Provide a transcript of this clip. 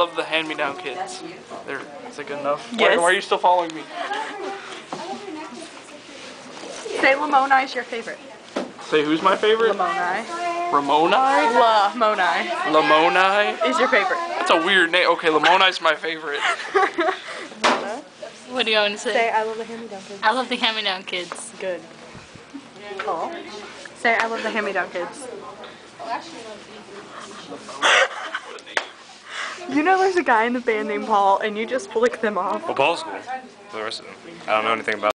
love the hand-me-down kids. Is that good enough? Yes. Why are you still following me? Say Lamoni is your favorite. Say who's my favorite? Lamoni. Ramoni? Lamoni. Lamoni? Is your favorite. That's a weird name. Okay, Lamoni's my favorite. What do you want to say? Say I love the hand-me-down kids. I love the hand-me-down kids. Good. Cool. Say I love the hand-me-down kids. You know there's a guy in the band named Paul and you just flick them off. Well, Paul's cool. The rest of them. I don't know anything about